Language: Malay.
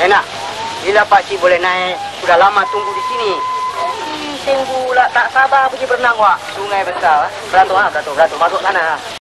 Enak. Bila Pak Cik boleh naik? Sudah lama tunggu di sini. Tunggu lah, tak sabar pergi berenang, Wak. Sungai besar. Beratur, beratur. Masuk sana.